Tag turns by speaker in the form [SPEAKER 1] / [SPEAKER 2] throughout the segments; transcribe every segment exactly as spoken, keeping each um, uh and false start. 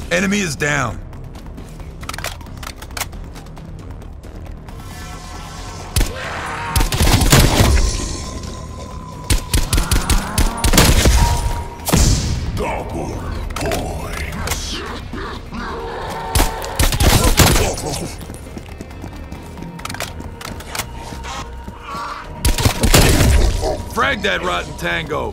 [SPEAKER 1] Enemy is down.
[SPEAKER 2] Double points.
[SPEAKER 1] Frag that rotten tango.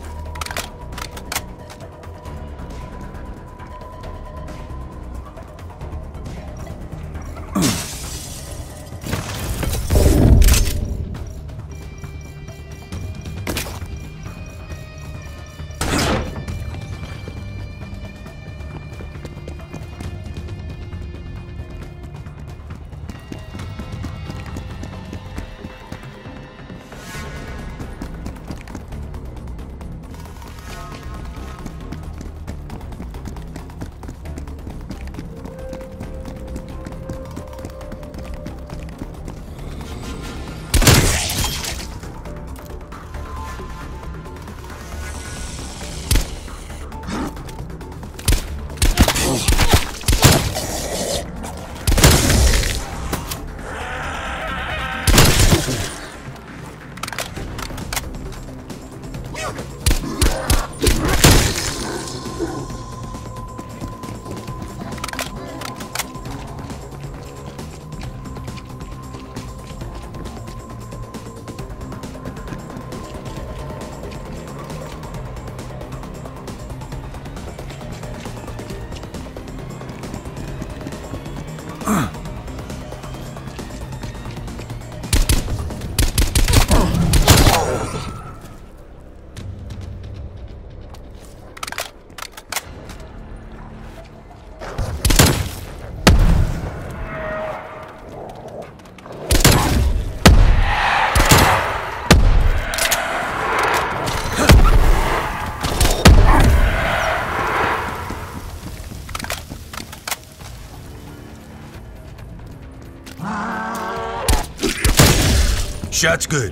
[SPEAKER 1] Shot's good.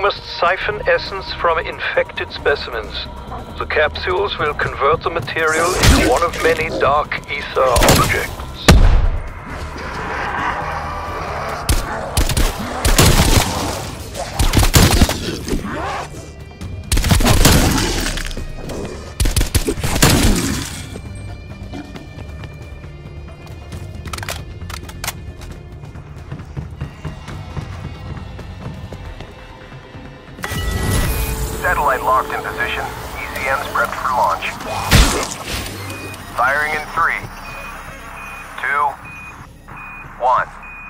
[SPEAKER 3] must siphon essence from infected specimens. The capsules will convert the material into one of many dark ether objects.
[SPEAKER 4] Satellite locked in position. E C Ms prepped for launch. Firing in three, two, one.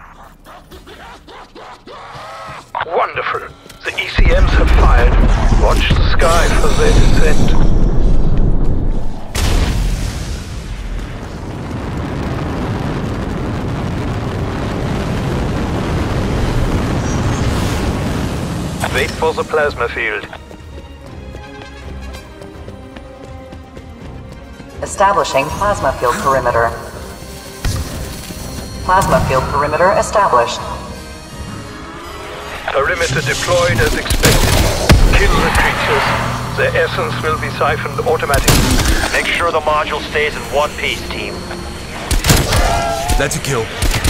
[SPEAKER 3] Wonderful. The E C Ms have fired. Watch the sky for their descent. Wait for the plasma field.
[SPEAKER 5] Establishing plasma field perimeter. Plasma field perimeter established.
[SPEAKER 3] Perimeter deployed as expected. Kill the creatures. Their essence will be siphoned automatically.
[SPEAKER 4] Make sure the module stays in one piece, team.
[SPEAKER 1] That's a kill.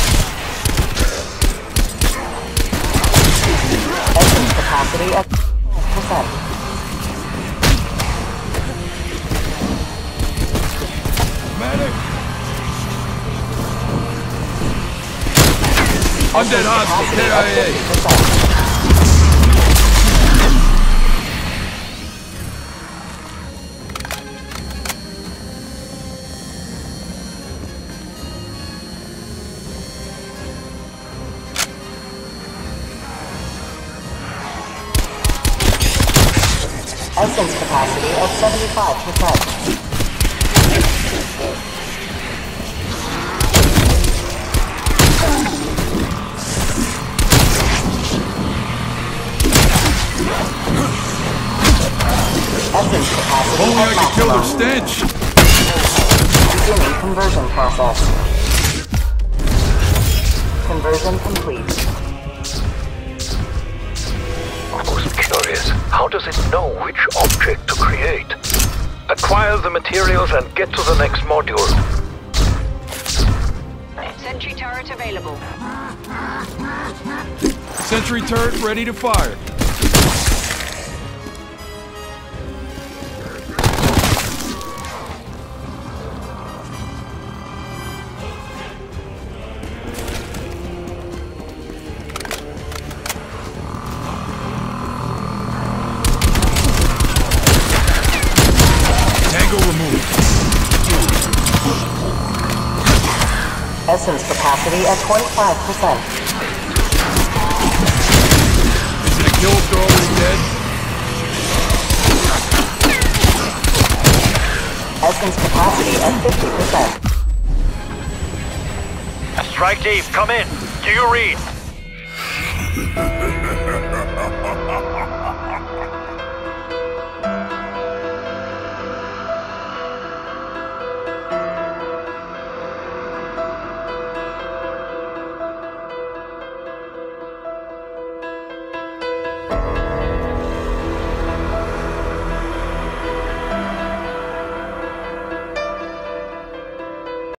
[SPEAKER 5] Essence capacity at five percent.
[SPEAKER 1] Undead hostile, K I A.
[SPEAKER 5] Essence capacity at seventy-five percent. Essence capacity
[SPEAKER 1] Only I
[SPEAKER 5] at
[SPEAKER 1] can kill their
[SPEAKER 5] maximum.
[SPEAKER 1] stench.
[SPEAKER 5] Beginning conversion process. Conversion complete.
[SPEAKER 3] Most curious. How does it know which object to create? Acquire the materials and get to the next module.
[SPEAKER 6] Sentry turret available.
[SPEAKER 1] Sentry turret ready to fire.
[SPEAKER 5] Essence capacity at twenty-five percent.
[SPEAKER 1] Is it a kill if they're already dead?
[SPEAKER 5] Essence capacity at fifty percent.
[SPEAKER 4] Strike team, come in. Do you read?